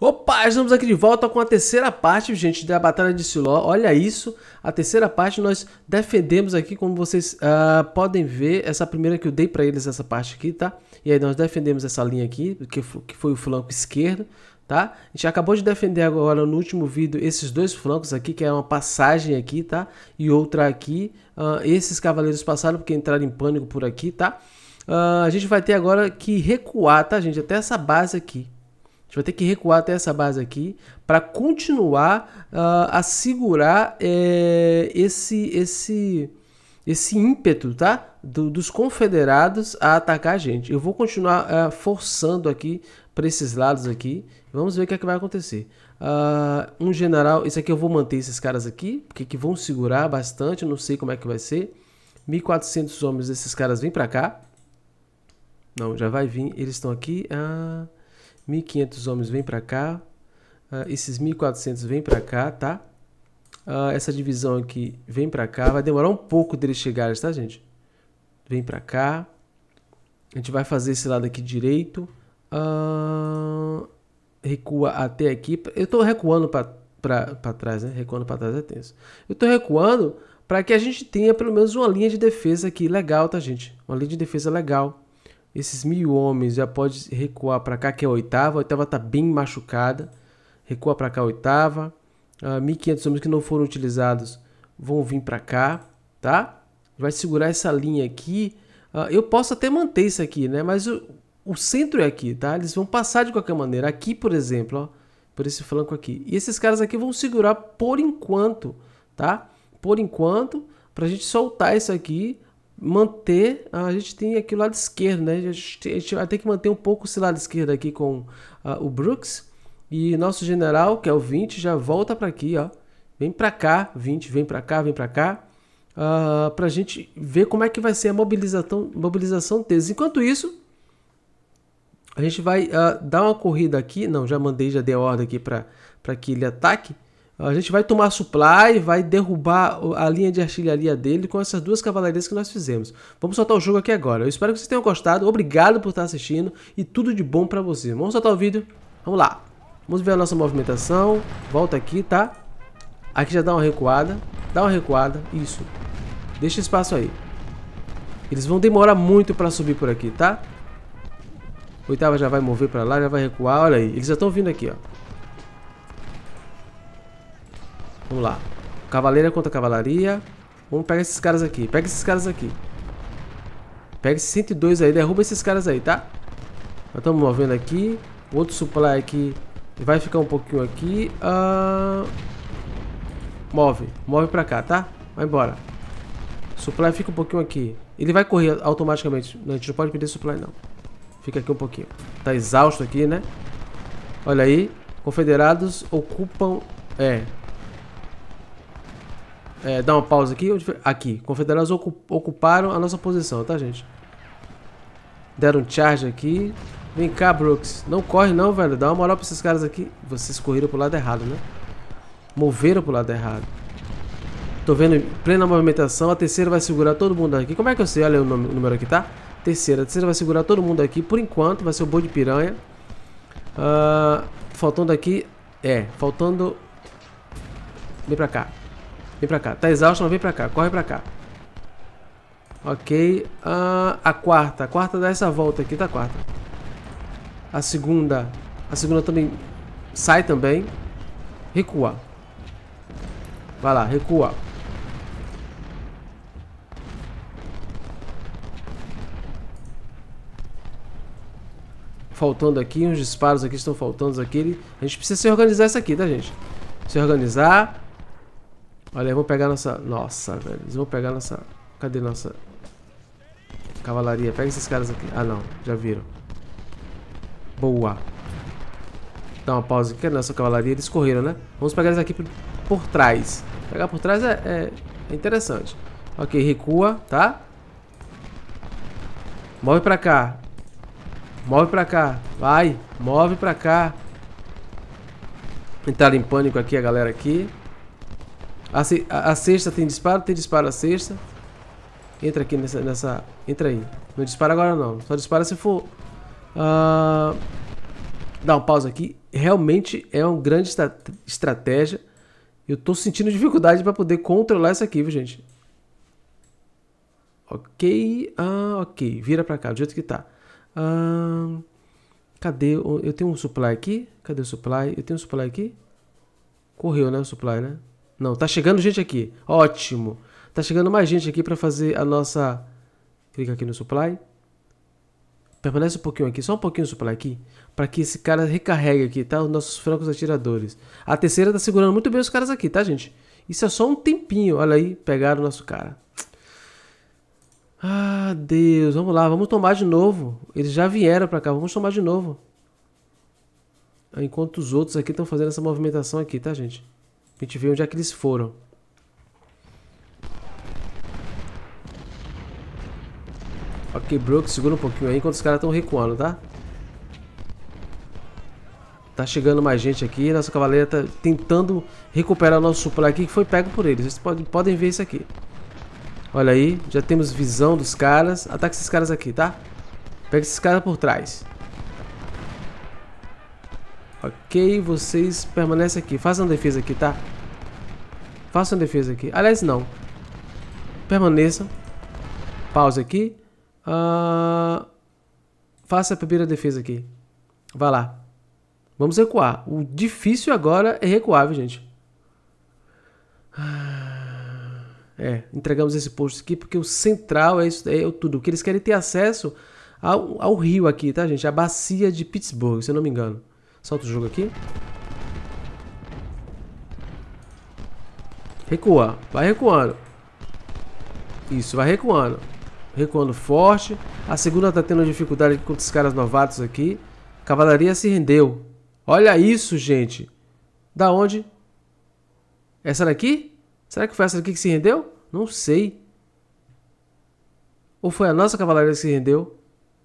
Opa, estamos aqui de volta com a terceira parte, gente, da Batalha de Siló. Olha isso, a terceira parte nós defendemos aqui, como vocês podem ver, essa primeira que eu dei pra eles, essa parte aqui, tá? E aí nós defendemos essa linha aqui, que foi o flanco esquerdo, tá? A gente acabou de defender agora no último vídeo esses dois flancos aqui, que é uma passagem aqui, tá? E outra aqui. Esses cavaleiros passaram porque entraram em pânico por aqui, tá? A gente vai ter agora que recuar, tá, gente? Até essa base aqui. A gente vai ter que recuar até essa base aqui para continuar a segurar esse ímpeto, tá? Dos confederados a atacar a gente. Eu vou continuar forçando aqui para esses lados aqui. Vamos ver o que é que vai acontecer. Um general, esse aqui eu vou manter esses caras aqui, porque que vão segurar bastante, não sei como é que vai ser. 1.400 homens, esses caras vêm para cá. Não, já vai vir, eles estão aqui. 1.500 homens vêm para cá. Esses 1.400 vêm para cá, tá? Essa divisão aqui vem para cá. Vai demorar um pouco deles chegarem, tá, gente? Vem para cá. A gente vai fazer esse lado aqui direito. Recua até aqui. Eu tô recuando para trás, né? Recuando para trás é tenso. Eu tô recuando para que a gente tenha pelo menos uma linha de defesa aqui legal, tá, gente? Uma linha de defesa legal. Esses 1.000 homens já pode recuar para cá, que é a oitava. A oitava tá bem machucada. Recua para cá a oitava. 1.500 homens que não foram utilizados vão vir para cá, tá? Vai segurar essa linha aqui. Eu posso até manter isso aqui, né? Mas o centro é aqui, tá? Eles vão passar de qualquer maneira. Aqui, por exemplo, ó, por esse flanco aqui. E esses caras aqui vão segurar por enquanto, tá? Por enquanto, pra gente soltar isso aqui, manter, a gente tem aqui o lado esquerdo, né? A gente vai ter que manter um pouco esse lado esquerdo aqui com o Brooks. E nosso general, que é o 20, já volta para aqui, ó. Vem para cá, 20, vem para cá, vem para cá. Pra gente ver como é que vai ser a mobilização deles. Enquanto isso, a gente vai dar uma corrida aqui. Não, já dei a ordem aqui para que ele ataque. A gente vai tomar supply, vai derrubar a linha de artilharia dele com essas duas cavalarias que nós fizemos. Vamos soltar o jogo aqui agora. Eu espero que vocês tenham gostado. Obrigado por estar assistindo e tudo de bom para vocês. Vamos soltar o vídeo. Vamos lá. Vamos ver a nossa movimentação. Volta aqui, tá? Aqui já dá uma recuada. Dá uma recuada. Isso. Deixa espaço aí. Eles vão demorar muito para subir por aqui, tá? Oitava já vai mover para lá, já vai recuar. Olha aí. Eles já estão vindo aqui, ó. Vamos lá. Cavaleira contra cavalaria. Vamos pegar esses caras aqui. Pega esses caras aqui. Pega esses 102 aí. Derruba esses caras aí, tá? Nós estamos movendo aqui. O outro supply aqui vai ficar um pouquinho aqui. Move pra cá, tá? Vai embora. Supply fica um pouquinho aqui. Ele vai correr automaticamente. Não, a gente não pode perder supply, não. Fica aqui um pouquinho. Tá exausto aqui, né? Olha aí. Confederados ocupam... dá uma pausa aqui. Aqui. Confederados ocuparam a nossa posição, tá, gente? Deram um charge aqui. Vem cá, Brooks. Não corre não, velho. Dá uma moral pra esses caras aqui. Vocês correram pro lado errado, né? Moveram pro lado errado. Tô vendo plena movimentação. A terceira vai segurar todo mundo aqui. Como é que eu sei? Olha o número aqui, tá? A terceira vai segurar todo mundo aqui. Por enquanto, vai ser o boi de piranha. Faltando aqui... faltando... Vem pra cá. Vem pra cá. Tá exausto, mas vem pra cá. Corre pra cá. Ok. A quarta dá essa volta aqui, tá? Quarta. A segunda também sai também. Recua. Vai lá, recua. Faltando aqui, uns disparos aqui estão faltando aqui. A gente precisa se organizar isso aqui, tá, gente? Se organizar. Olha, vamos pegar nossa... Nossa, velho. Eles vão pegar nossa... Cadê nossa cavalaria? Pega esses caras aqui. Ah, não. Já viram. Boa. Dá uma pausa aqui. Cadê nossa cavalaria? Eles correram, né? Vamos pegar eles aqui por trás. Pegar por trás é interessante. Ok, recua, tá? Move pra cá. Move pra cá. Vai. Move pra cá. Entraram em pânico aqui a galera aqui. A sexta tem disparo a sexta. Entra aqui nessa... Entra aí. Não dispara agora não. Só dispara se for... Dá um pause aqui. realmente é uma grande estratégia. Eu tô sentindo dificuldade para poder controlar isso aqui, viu, gente? Ok. Ok. Vira pra cá, do jeito que tá. Cadê? Eu tenho um supply aqui? Cadê o supply? Eu tenho um supply aqui? Correu, né? O supply, né? Não, tá chegando gente aqui. Ótimo. Tá chegando mais gente aqui pra fazer a nossa... Clica aqui no supply. Permanece um pouquinho aqui, só um pouquinho o supply aqui, para que esse cara recarregue aqui, tá? Os nossos francos atiradores. A terceira tá segurando muito bem os caras aqui, tá, gente? Isso é só um tempinho. Olha aí, pegaram o nosso cara. Ah, Deus. Vamos lá, vamos tomar de novo. Eles já vieram pra cá, vamos tomar de novo. Enquanto os outros aqui estão fazendo essa movimentação aqui, tá, gente? A gente vê onde é que eles foram. Ok, Brook, segura um pouquinho aí enquanto os caras estão recuando, tá? Tá chegando mais gente aqui. Nossa cavaleira tá tentando recuperar o nosso supply aqui que foi pego por eles. Vocês podem ver isso aqui. Olha aí, já temos visão dos caras. Ataque esses caras aqui, tá? Pega esses caras por trás. Ok, vocês permanecem aqui. Façam defesa aqui, tá? Façam defesa aqui. Aliás, não. Permaneçam. Pausa aqui. Faça a primeira defesa aqui. Vai lá. Vamos recuar. O difícil agora é recuar, viu, gente? Entregamos esse posto aqui porque o central é isso, é tudo. O que eles querem ter acesso ao rio aqui, tá, gente? A bacia de Pittsburgh, se eu não me engano. Solta o jogo aqui. Recua. Vai recuando. Isso, vai recuando. Recuando forte. A segunda tá tendo dificuldade aqui contra os caras novatos aqui. Cavalaria se rendeu. Olha isso, gente. Da onde? Essa daqui? Será que foi essa daqui que se rendeu? Não sei. Ou foi a nossa cavalaria que se rendeu?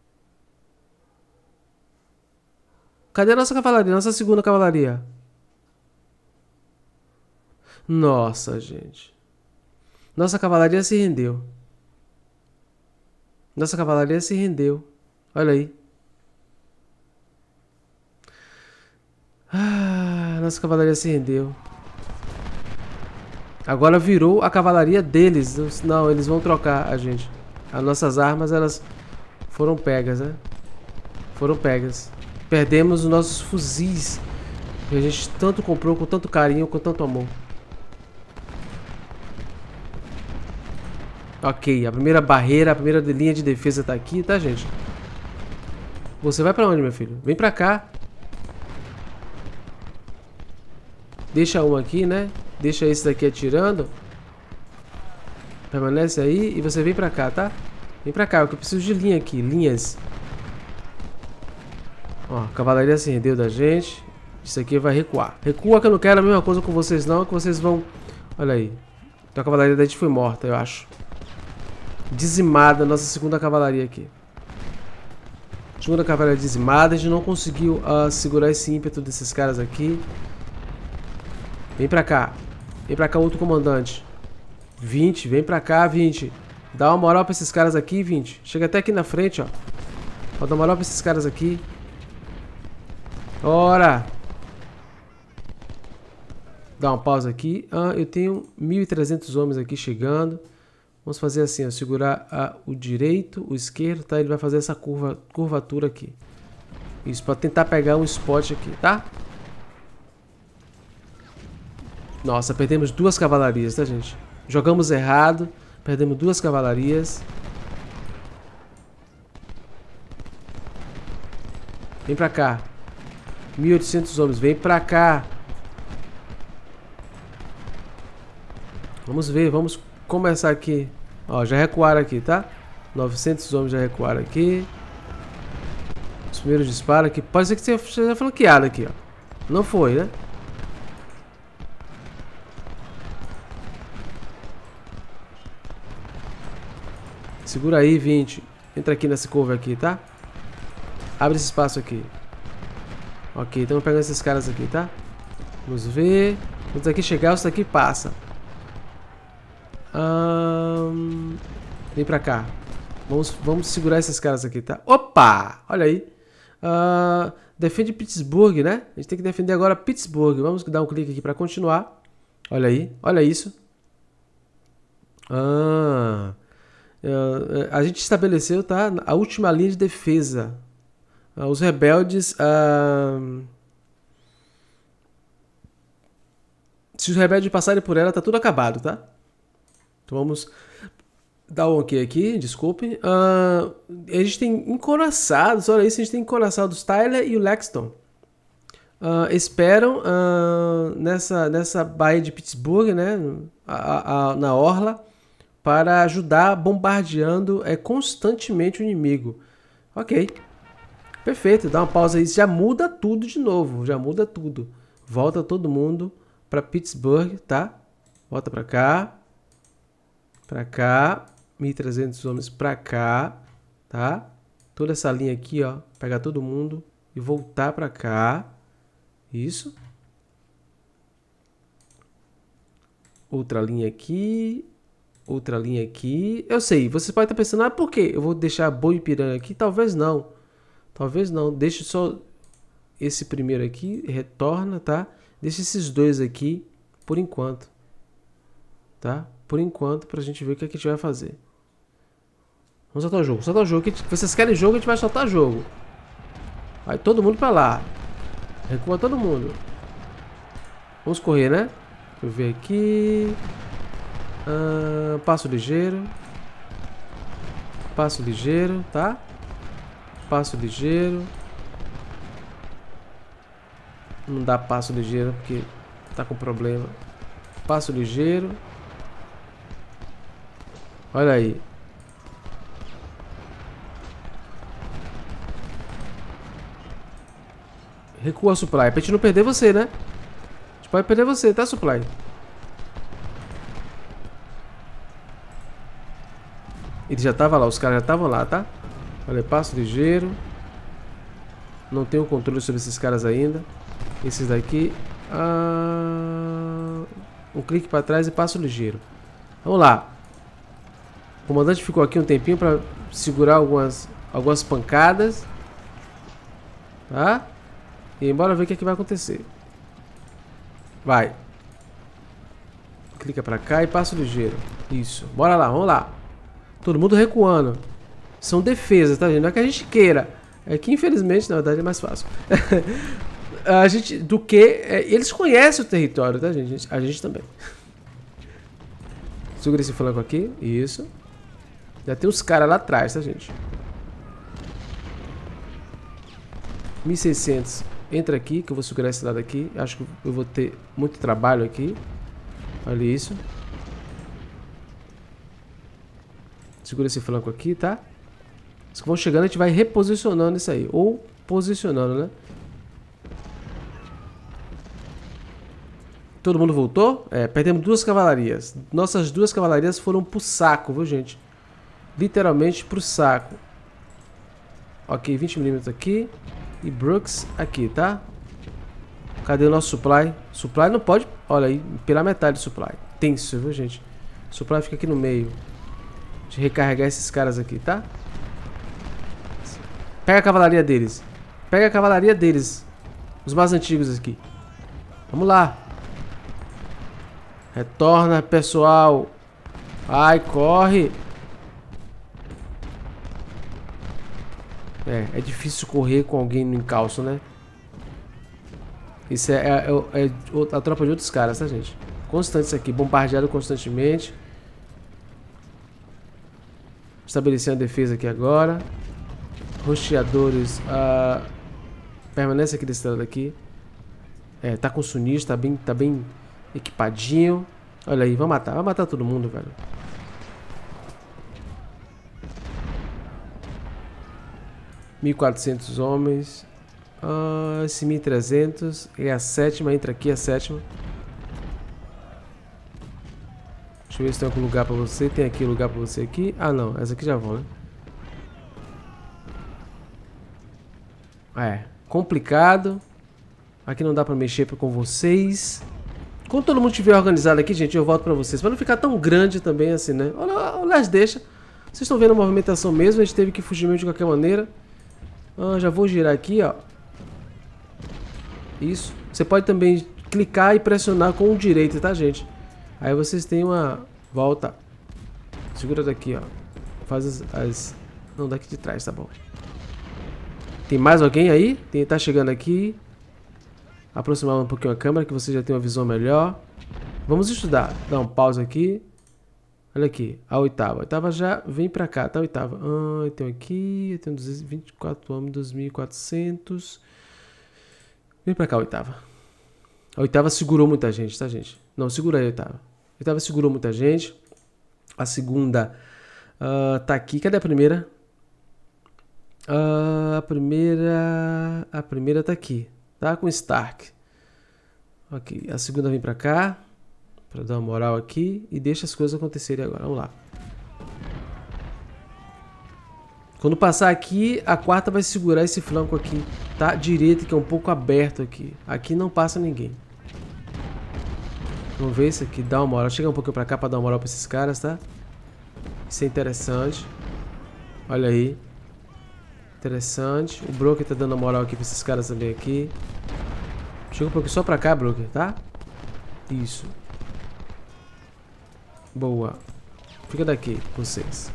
Cadê a nossa cavalaria? Nossa segunda cavalaria? Nossa, gente. Nossa cavalaria se rendeu. Nossa cavalaria se rendeu. Olha aí. Nossa cavalaria se rendeu. Agora virou a cavalaria deles. Não, eles vão trocar a gente. As nossas armas, elas foram pegas, né? Foram pegas. Perdemos os nossos fuzis. Que a gente tanto comprou com tanto carinho, com tanto amor. Ok, a primeira barreira, a primeira linha de defesa tá aqui, tá, gente? Você vai pra onde, meu filho? Vem pra cá. Deixa um aqui, né? Deixa esse daqui atirando. Permanece aí e você vem pra cá, tá? Vem pra cá, eu preciso de linha aqui, linhas. Ó, a cavalaria se rendeu da gente. Isso aqui vai recuar. Recua que eu não quero a mesma coisa com vocês não, que vocês vão... Olha aí. Então a cavalaria da gente foi morta, eu acho. Dizimada, nossa segunda cavalaria aqui. Segunda cavalaria dizimada, a gente não conseguiu segurar esse ímpeto desses caras aqui. Vem pra cá. Vem pra cá outro comandante. 20, vem pra cá, 20. Dá uma moral pra esses caras aqui, 20. Chega até aqui na frente, ó. Ó, dá uma moral pra esses caras aqui. Ora! Dá uma pausa aqui. Eu tenho 1.300 homens aqui chegando. Vamos fazer assim, ó. Segurar o direito, o esquerdo, tá? Ele vai fazer essa curvatura aqui. Isso, pra tentar pegar um spot aqui, tá? Nossa, perdemos 2 cavalarias, tá, gente? Jogamos errado. Perdemos 2 cavalarias. Vem pra cá. 1.800 homens, vem pra cá. Vamos ver, vamos começar aqui. Ó, já recuaram aqui, tá? 900 homens já recuaram aqui. Os primeiros disparos aqui. Pode ser que seja flanqueado aqui, ó. Não foi, né? Segura aí, 20. Entra aqui nessa curva aqui, tá? Abre esse espaço aqui. Ok, estamos pegando esses caras aqui, tá? Vamos ver. Quando isso aqui chegar, isso daqui passa. Vem pra cá. Vamos segurar esses caras aqui, tá? Opa! Olha aí. Defende Pittsburgh, né? A gente tem que defender agora Pittsburgh. Vamos dar um clique aqui para continuar. Olha aí, olha isso. A gente estabeleceu, tá? A última linha de defesa. Os rebeldes... se os rebeldes passarem por ela, tá tudo acabado, tá? Então vamos dar um ok aqui, desculpem. A gente tem encoraçados, olha isso, a gente tem encoraçados Tyler e o Lexington. Esperam nessa baía de Pittsburgh, né? Na orla, para ajudar bombardeando constantemente o inimigo. Ok. Perfeito, dá uma pausa aí, já muda tudo de novo, já muda tudo. Volta todo mundo para Pittsburgh, tá? Volta para cá. Para cá. 1.300 homens para cá, tá? Toda essa linha aqui, ó. Pegar todo mundo e voltar para cá. Isso. Outra linha aqui. Outra linha aqui. Eu sei, você pode estar pensando, por quê? Eu vou deixar boi e piranha aqui? Talvez não. Talvez não. Deixa só esse primeiro aqui. Retorna, tá? Deixa esses dois aqui por enquanto. Tá? Por enquanto, pra gente ver o que a gente vai fazer. Vamos soltar o jogo. Soltar o jogo. Vocês querem jogo, a gente vai soltar jogo. Vai todo mundo pra lá. Recua todo mundo. Vamos correr, né? Deixa eu ver aqui. Passo ligeiro. Passo ligeiro, tá? Passo ligeiro. Não dá passo ligeiro porque tá com problema. Passo ligeiro. Olha aí. Recua, Supply. Pra gente não perder você, né? A gente pode perder você, tá, Supply? Ele já tava lá, os caras já estavam lá, tá? Olha, passo ligeiro. Não tenho controle sobre esses caras ainda. Esses daqui. Um clique para trás e passo ligeiro. Vamos lá. O comandante ficou aqui um tempinho para segurar algumas pancadas. Tá? E bora ver o que, que vai acontecer. Vai. Clica para cá e passo ligeiro. Isso. Bora lá, vamos lá. Todo mundo recuando. São defesas, tá, gente? Não é que a gente queira. É que, infelizmente, na verdade, é mais fácil. Eles conhecem o território, tá, gente? A gente também. Segura esse flanco aqui. Isso. Já tem uns caras lá atrás, tá, gente? 1.600. Entra aqui, que eu vou segurar esse lado aqui. Acho que eu vou ter muito trabalho aqui. Olha isso. Segura esse flanco aqui, tá? Os que vão chegando, a gente vai reposicionando isso aí. Ou posicionando, né? Todo mundo voltou? Perdemos 2 cavalarias. Nossas 2 cavalarias foram pro saco, viu, gente? Literalmente pro saco. Ok, 20mm aqui. E Brooks aqui, tá? Cadê o nosso supply? Supply não pode... Olha aí, pela metade do supply. Tenso, viu, gente? O supply fica aqui no meio. Deixa eu recarregar esses caras aqui, tá? Pega a cavalaria deles. Pega a cavalaria deles. Os mais antigos aqui. Vamos lá. Retorna, pessoal. Ai, corre. É difícil correr com alguém no encalço, né? Isso é a tropa de outros caras, tá, gente? Constantes aqui, bombardeado constantemente. Estabelecendo a defesa aqui agora. Rosteadores. Permanece aqui desse lado aqui. Tá com sunista, tá bem equipadinho. Olha aí, vai matar todo mundo, velho. $1.400 homens. Esse 1.300 é a 7ª, entra aqui a 7ª. Deixa eu ver se tem algum lugar pra você. Tem aqui lugar pra você aqui. Ah, não, essa aqui já vão, né? Complicado. Aqui não dá pra mexer com vocês. Quando todo mundo estiver organizado aqui, gente, eu volto pra vocês. Pra não ficar tão grande também assim, né? Olha as deixa. Vocês estão vendo a movimentação mesmo. A gente teve que fugir mesmo de qualquer maneira. Já vou girar aqui, ó. Isso. Você pode também clicar e pressionar com o direito, tá, gente? Aí vocês têm uma volta. Segura daqui, ó. Faz as... Não, daqui de trás, tá bom. Tem mais alguém aí? Tá chegando aqui. Aproximar um pouquinho a câmera, que você já tem uma visão melhor. Vamos estudar. Dá um pause aqui. Olha aqui, a oitava. A oitava já vem pra cá, tá? A oitava. Eu tenho aqui, eu tenho 224 homens, 2.400. Vem pra cá, a oitava. A oitava segurou muita gente, tá, gente? Não, segura aí a oitava. A oitava segurou muita gente. A segunda tá aqui. Cadê a primeira? A primeira tá aqui. Tá com Stark. Ok, a segunda vem pra cá. Pra dar uma moral aqui. E deixa as coisas acontecerem agora. Vamos lá. Quando passar aqui, a quarta vai segurar esse flanco aqui, tá? Direito, que é um pouco aberto aqui. Aqui não passa ninguém. Vamos ver isso aqui. Dá uma moral. Chega um pouquinho pra cá pra dar uma moral pra esses caras, tá? Isso é interessante. Olha aí. Interessante. O Broker tá dando uma moral aqui pra esses caras também aqui. Chega um pouquinho só pra cá, Broker, tá? Isso. Boa. Fica daqui, vocês.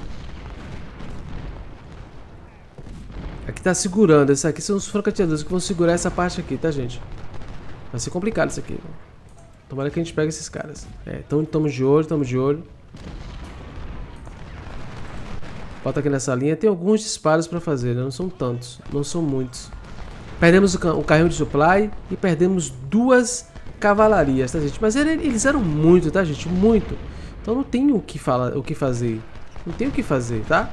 Aqui tá segurando. Esses aqui são os franco-atiradores que vão segurar essa parte aqui, tá, gente? Vai ser complicado isso aqui. Tomara que a gente pegue esses caras. Então estamos de olho, estamos de olho. Bota aqui nessa linha. Tem alguns disparos pra fazer, né? Não são tantos. Não são muitos. Perdemos o carrinho de supply e perdemos 2 cavalarias, tá, gente? Mas eles eram muito, tá, gente? Muito. Então não tem o que fazer. Não tem o que fazer, tá?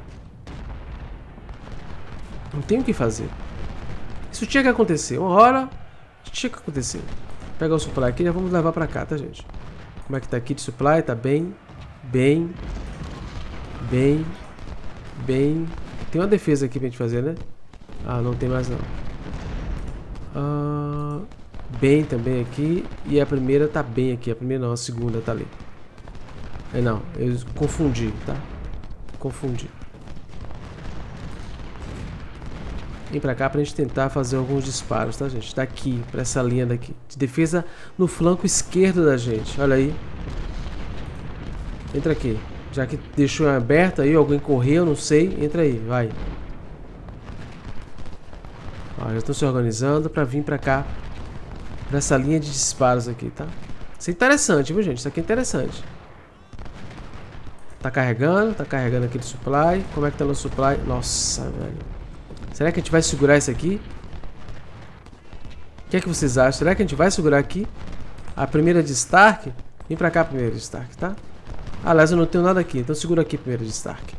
Não tem o que fazer. Isso tinha que acontecer. Uma hora tinha que acontecer. Vou pegar o supply aqui e já vamos levar pra cá, tá, gente? Como é que tá aqui de supply? Tá bem. Bem. Tem uma defesa aqui pra gente fazer, né? Ah, não tem mais não. Bem também aqui. E a primeira tá bem aqui. A primeira não, a segunda tá ali. Não, eu confundi, tá? Confundi. Vem pra cá pra gente tentar fazer alguns disparos, tá, gente? Daqui, pra essa linha daqui. De defesa no flanco esquerdo da gente. Olha aí. Entra aqui. Já que deixou aberto aí, alguém correu, não sei. Entra aí, vai. Ó, já estão se organizando pra vir pra cá. Pra essa linha de disparos aqui, tá? Isso é interessante, viu, gente? Isso aqui é interessante. Tá carregando aquele supply. Como é que tá no supply? Nossa, velho. Será que a gente vai segurar isso aqui? O que é que vocês acham? Será que a gente vai segurar aqui? A primeira de Stark? Vem pra cá a primeira de Stark, tá? Aliás, eu não tenho nada aqui, então segura aqui a primeira de Stark.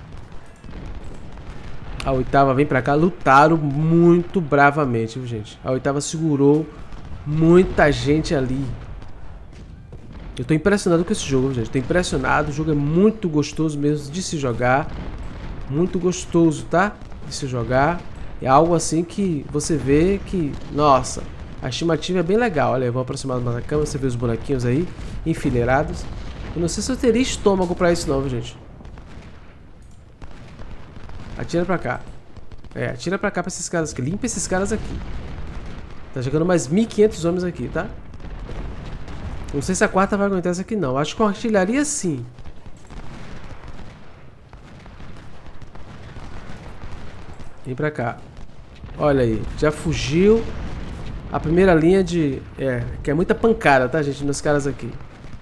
A oitava vem pra cá. Lutaram muito bravamente, viu, gente? A oitava segurou muita gente ali. Eu tô impressionado com esse jogo, gente. Tô impressionado. O jogo é muito gostoso mesmo de se jogar. Muito gostoso, tá? De se jogar. É algo assim que você vê que... Nossa, a estimativa é bem legal. Olha, eu vou aproximar mais da câmera. Você vê os bonequinhos aí, enfileirados. Eu não sei se eu teria estômago pra isso não, gente. Atira pra cá. Atira pra cá pra esses caras aqui. Limpa esses caras aqui. Tá chegando mais 1.500 homens aqui, tá? Não sei se a quarta vai aguentar essa aqui não. Acho que com artilharia sim. Vem pra cá. Olha aí. Já fugiu. A primeira linha de... que é muita pancada, tá, gente? Nos caras aqui.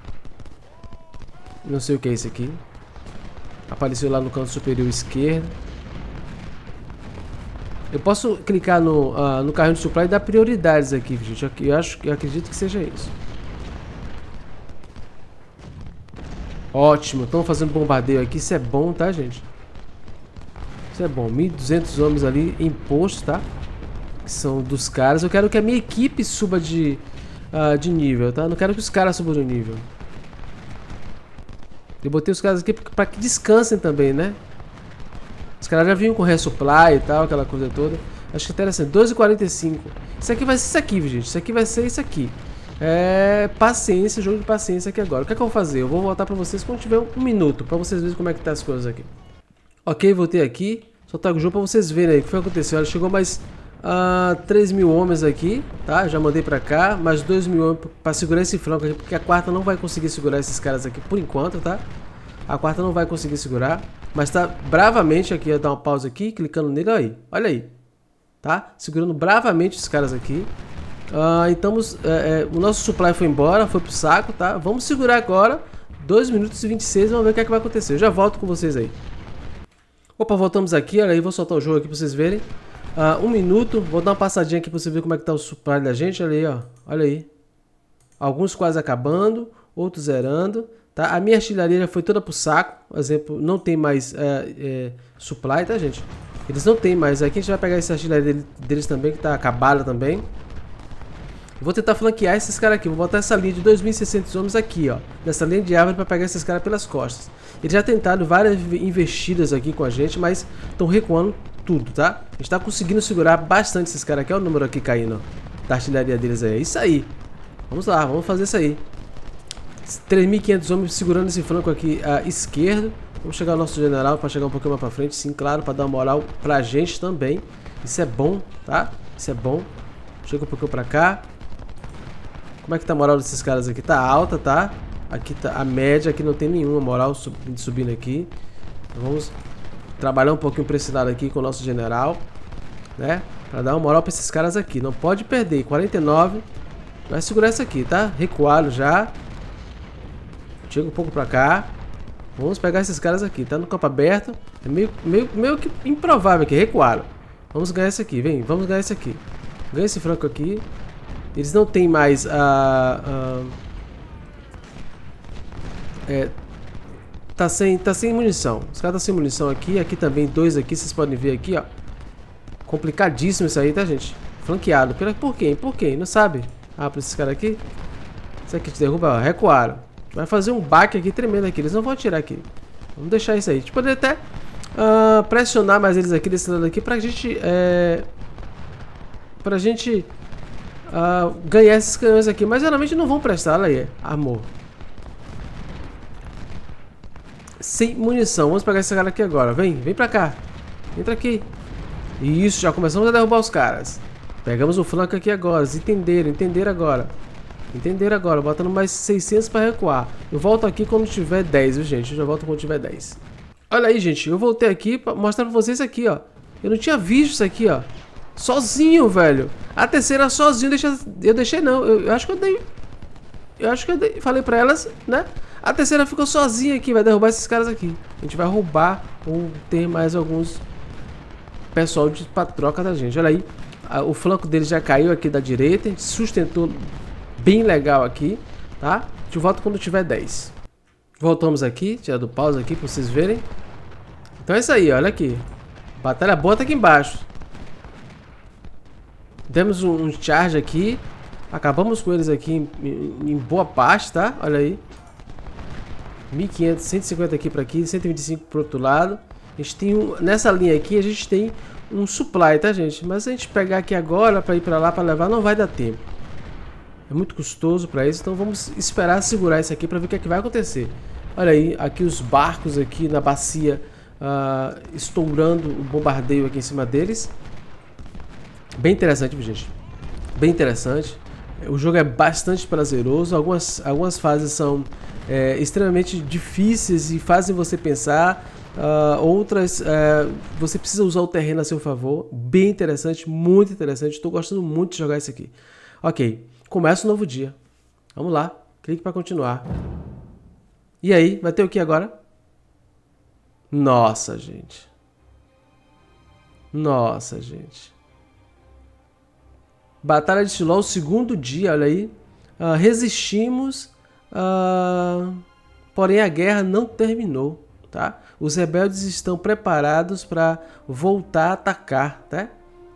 Não sei o que é isso aqui. Apareceu lá no canto superior esquerdo. Eu posso clicar no carrinho de supply e dar prioridades aqui, gente. Eu acredito que seja isso. Ótimo, estão fazendo bombardeio aqui. Isso é bom, tá, gente? Isso é bom. 1.200 homens ali em posto, tá? Que são dos caras. Eu quero que a minha equipe suba de nível, tá? Não quero que os caras subam de nível. Eu botei os caras aqui para que descansem também, né? Os caras já vinham com resupply e tal, aquela coisa toda. Acho que é interessante. 12h45. Isso aqui vai ser isso aqui, gente. Isso aqui vai ser isso aqui. Paciência, jogo de paciência aqui agora. O que é que eu vou fazer? Eu vou voltar pra vocês quando tiver 1 minuto, pra vocês verem como é que tá as coisas aqui. Ok, voltei aqui. Soltar o jogo pra vocês verem aí o que foi que aconteceu. Olha, chegou mais 3 mil homens aqui, tá? Já mandei pra cá, mais 2 mil homens pra segurar esse flanco aqui, porque a quarta não vai conseguir segurar esses caras aqui por enquanto, tá? A quarta não vai conseguir segurar, mas tá bravamente aqui, ó, dar uma pausa aqui, clicando nele, olha aí, tá? Segurando bravamente os caras aqui. Então, o nosso supply foi embora, foi pro saco, tá? Vamos segurar agora, 2 minutos e 26, vamos ver o que é que vai acontecer. Eu já volto com vocês aí. Opa, voltamos aqui, olha aí, vou soltar o jogo aqui pra vocês verem. 1 minuto, vou dar uma passadinha aqui pra você ver como é que tá o supply da gente, olha aí, ó, olha aí. Alguns quase acabando, outros zerando. Tá? A minha artilharia foi toda pro saco. Por exemplo, não tem mais supply, tá, gente? Eles não tem mais. Aqui a gente vai pegar essa artilharia deles também, que tá acabada também. Vou tentar flanquear esses caras aqui. Vou botar essa linha de 2.600 homens aqui, ó. Nessa linha de árvore pra pegar esses caras pelas costas. Eles já tentaram várias investidas aqui com a gente, mas estão recuando tudo, tá? A gente tá conseguindo segurar bastante esses caras aqui. Olha o número aqui caindo, ó, da artilharia deles aí. É isso aí. Vamos lá, vamos fazer isso aí. 3.500 homens segurando esse flanco aqui esquerdo. Vamos chegar ao nosso general para chegar um pouquinho mais para frente, sim, claro, para dar uma moral pra gente também. Isso é bom, tá? Isso é bom. Chega um pouquinho para cá. Como é que tá a moral desses caras aqui? Tá alta, tá? Aqui tá a média, aqui não tem nenhuma moral subindo aqui. Então vamos trabalhar um pouquinho para esse lado aqui com o nosso general, né? Para dar uma moral para esses caras aqui. Não pode perder. 49. Vai segurar essa aqui, tá? Recuado já. Chega um pouco pra cá. Vamos pegar esses caras aqui. Tá no campo aberto. É meio que improvável aqui. Recuaram. Vamos ganhar esse aqui. Vem, vamos ganhar esse aqui. Ganha esse franco aqui. Eles não tem mais tá sem munição. Os caras tá sem munição aqui. Aqui também, 2 aqui. Vocês podem ver aqui, ó. Complicadíssimo isso aí, tá, gente? Flanqueado. Por quem? Por quem? Não sabe? Pra esses caras aqui. Isso aqui te derruba, ó. Recuaram. Vai fazer um baque aqui tremendo aqui. Eles não vão atirar aqui. Vamos deixar isso aí. A gente poderia até pressionar mais eles aqui desse lado aqui pra gente ganhar esses canhões aqui. Mas geralmente não vão prestar. Olha aí, amor. Sem munição. Vamos pegar esse cara aqui agora. Vem pra cá. Entra aqui. Isso, já começamos a derrubar os caras. Pegamos o flanco aqui agora. Eles entenderam agora. Entenderam agora, botando mais 600 para recuar. Eu volto aqui quando tiver 10, viu, gente? Eu já volto quando tiver 10. Olha aí, gente. Eu voltei aqui para mostrar para vocês aqui, ó. Eu não tinha visto isso aqui, ó. Sozinho, velho. A terceira sozinho. Eu deixei não. Eu acho que eu dei. Falei para elas, né? A terceira ficou sozinha aqui. Vai derrubar esses caras aqui. A gente vai roubar ou ter mais alguns pessoal pra troca da gente. Olha aí. O flanco deles já caiu aqui da direita. A gente sustentou bem legal aqui, tá? A gente volta quando tiver 10. Voltamos aqui, tirando pausa aqui pra vocês verem. Então é isso aí, olha aqui. Batalha boa tá aqui embaixo. Demos um charge aqui. Acabamos com eles aqui em boa parte, tá? Olha aí. 1.500, 150 aqui pra aqui, 125 pro outro lado. A gente tem nessa linha aqui, a gente tem um supply, tá, gente? Mas se a gente pegar aqui agora pra ir pra lá pra levar, não vai dar tempo. É muito custoso para isso, então vamos esperar segurar isso aqui para ver o que é que vai acontecer. Olha aí, aqui os barcos aqui na bacia estourando o bombardeio aqui em cima deles. Bem interessante, gente. Bem interessante. O jogo é bastante prazeroso. Algumas fases são extremamente difíceis e fazem você pensar. Outras você precisa usar o terreno a seu favor. Bem interessante, muito interessante. Estou gostando muito de jogar isso aqui. Ok. Começa um novo dia. Vamos lá. Clique para continuar. E aí, vai ter o que agora? Nossa, gente. Nossa, gente. Batalha de Shiloh, segundo dia, olha aí. Resistimos, porém a guerra não terminou, tá? Os rebeldes estão preparados para voltar a atacar, tá?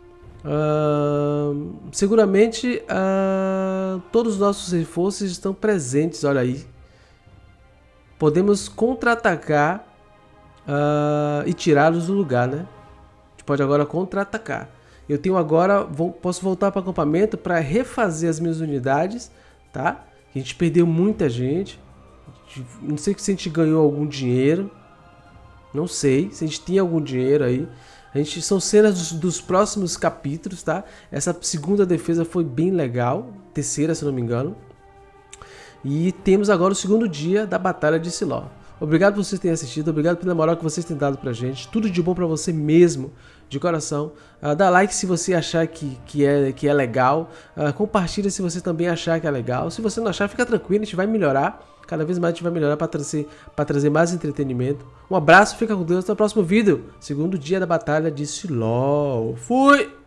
Seguramente todos os nossos reforços estão presentes, olha aí. Podemos contra-atacar e tirá-los do lugar, né? A gente pode agora contra-atacar. Eu tenho agora, posso voltar para o acampamento para refazer as minhas unidades, tá? A gente perdeu muita gente. Não sei se a gente ganhou algum dinheiro. Não sei se a gente tinha algum dinheiro aí. São cenas dos próximos capítulos, tá? Essa segunda defesa foi bem legal, terceira, se não me engano. E temos agora o segundo dia da Batalha de Siló. Obrigado por vocês terem assistido, obrigado pela moral que vocês têm dado pra gente. Tudo de bom pra você mesmo, de coração. Dá like se você achar que é legal. Compartilha se você também achar que é legal. Se você não achar, fica tranquilo, a gente vai melhorar. Cada vez mais a gente vai melhorar para trazer mais entretenimento. Um abraço, fica com Deus, até o próximo vídeo. Segundo dia da Batalha de Siló. Fui!